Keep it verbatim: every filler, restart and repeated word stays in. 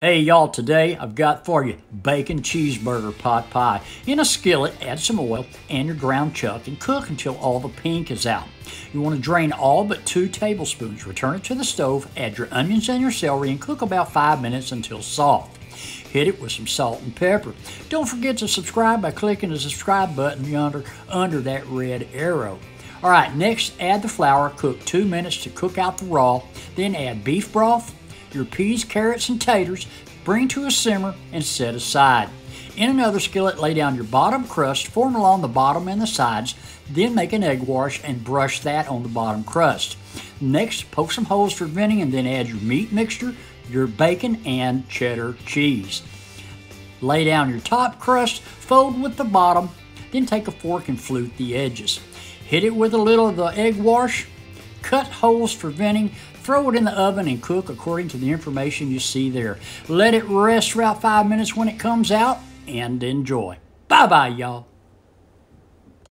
Hey y'all, today I've got for you bacon cheeseburger pot pie. In a skillet, add some oil and your ground chuck and cook until all the pink is out. You want to drain all but two tablespoons. Return it to the stove, add your onions and your celery and cook about five minutes until soft. Hit it with some salt and pepper. Don't forget to subscribe by clicking the subscribe button yonder under that red arrow. Alright, next add the flour, cook two minutes to cook out the raw, then add beef broth, your peas, carrots, and taters, bring to a simmer and set aside. In another skillet, lay down your bottom crust, form along the bottom and the sides, then make an egg wash and brush that on the bottom crust. Next, poke some holes for venting and then add your meat mixture, your bacon, and cheddar cheese. Lay down your top crust, fold with the bottom, then take a fork and flute the edges. Hit it with a little of the egg wash, cut holes for venting, throw it in the oven and cook according to the information you see there. Let it rest for about five minutes when it comes out and enjoy. Bye-bye, y'all.